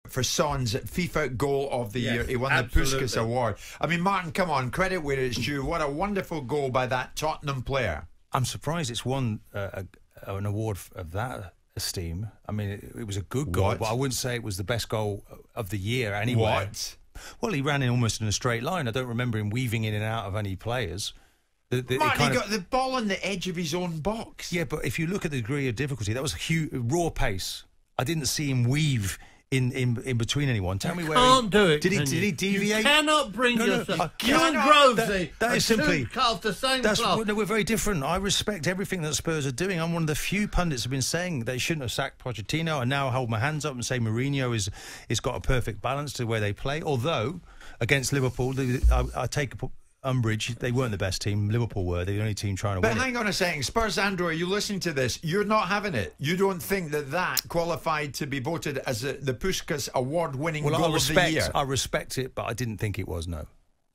for Son's FIFA Goal of the Year. He won absolutely. the Puskas Award. I mean, Martin, come on, credit where it's due. What a wonderful goal by that Tottenham player. I'm surprised it's won an award of that esteem. I mean, it was a good goal, but I wouldn't say it was the best goal of the year anyway. What? Well, he ran in almost in a straight line. I don't remember him weaving in and out of any players. Martin, he got the ball on the edge of his own box. Yeah, but if you look at the degree of difficulty, that was huge, raw pace. I didn't see him weave in between anyone. Tell me where can't do it. Did he deviate? You cannot bring yourself. You and Grovesy that is simply cast the same cloth. No, we're very different. I respect everything that Spurs are doing. I'm one of the few pundits who've been saying they shouldn't have sacked Pochettino, and now I hold my hands up and say Mourinho is got a perfect balance to where they play. Although against Liverpool, I take umbrage. They weren't the best team. Liverpool were. They're the only team trying to win. But hang on a second. Spurs, Andrew, are you listening to this? You're not having it. You don't think that qualified to be voted as the Puskas Award-winning goal of the year? I respect it, but I didn't think it was, no.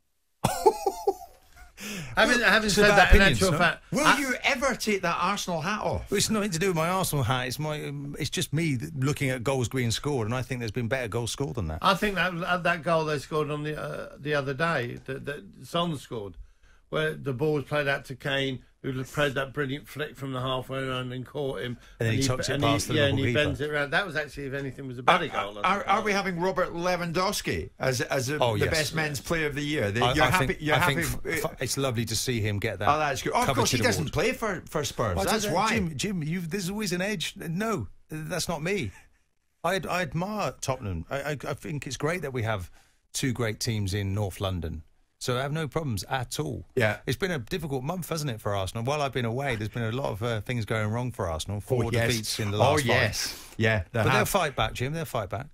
Having said that, in actual fact, will you ever take that Arsenal hat off? Well, it's nothing to do with my Arsenal hat. It's just me looking at goals being scored, and I think there's been better goals scored than that. I think that goal they scored on the other day, that Son scored, where the ball was played out to Kane, who played that brilliant flick from the halfway line and caught him. And then he tucked it past the Liverpool and he keeper. bends it around. That was actually, if anything, was a better goal. Are we having Robert Lewandowski as the best men's player of the year? You're happy? It's lovely to see him get that. Oh, that's good. Oh, of course, he doesn't play for Spurs. Well, that's why. Jim, there's always an edge. No, that's not me. I admire Tottenham. I think it's great that we have two great teams in North London. So I have no problems at all. Yeah. It's been a difficult month, hasn't it, for Arsenal? While I've been away, there's been a lot of things going wrong for Arsenal. Four defeats in the last five. Yeah. But they'll fight back, Jim. They'll fight back.